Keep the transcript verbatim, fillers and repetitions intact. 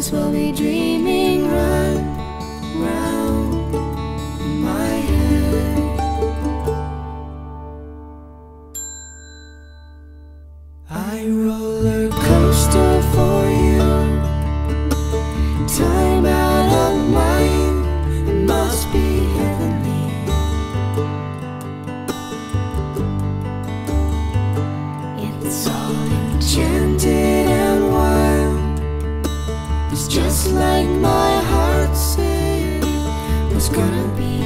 things we'll be dreaming run round my head. I roller coaster for you, time out of mind, it must be heavenly. It's all enchanted and wild, it's just like my heart said it was gonna be.